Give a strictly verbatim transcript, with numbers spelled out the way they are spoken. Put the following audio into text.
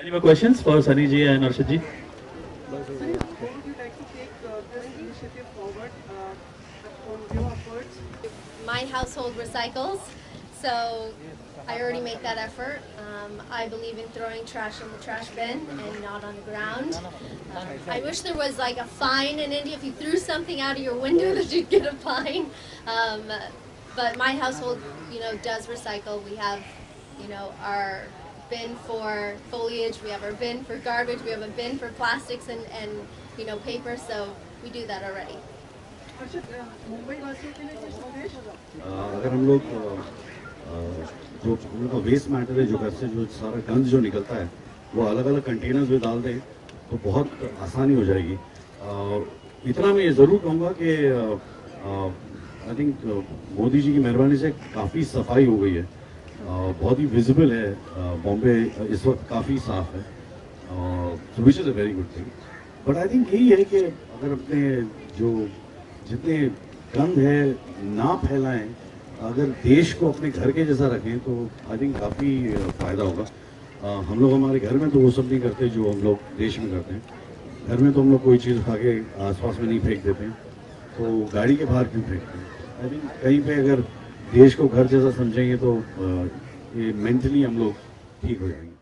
Any more questions for Sunny ji and Arshad ji? Sunny, how would you like to take uh, this initiative forward uh, from your efforts? My household recycles, so I already make that effort. Um, I believe in throwing trash in the trash bin and not on the ground. Um, I wish there was like a fine in India if you threw something out of your window that you'd get a fine. Um, but my household, you know, does recycle. We have, you know, our bin for foliage, we have our bin for garbage, we have a bin for plastics and, and you know, paper, so we do that already. Mumbai वासियों के लिए कोई संदेश? अगर हम लोग जो उनका वेस्ट मैटर है, जो घर से जो सारा गंद जो निकलता है वो अलग अलग कंटेनर्स में डाल दें तो बहुत आसानी हो जाएगी। इतना मैं ये ज़रूर कहूँगा कि आई थिंक मोदी जी की मेहरबानी से काफ़ी सफाई हो गई है, बहुत ही विजिबल है, बॉम्बे इस वक्त काफ़ी साफ है, so which is a very good thing. But I think यही है कि अगर अपने जो जितने गंद है ना फैलाएं, अगर देश को अपने घर के जैसा रखें तो आई थिंक काफ़ी फ़ायदा होगा। uh, हम लोग हमारे घर में तो वो सब नहीं करते जो हम लोग देश में करते हैं। घर में तो हम लोग कोई चीज़ उठा के आसपास में नहीं फेंक देते हैं, तो गाड़ी के बाहर क्यों फेंकते हैं? आई थिंक कहीं पे अगर देश को घर जैसा समझेंगे तो ये मेंटली हम लोग ठीक हो जाएंगे।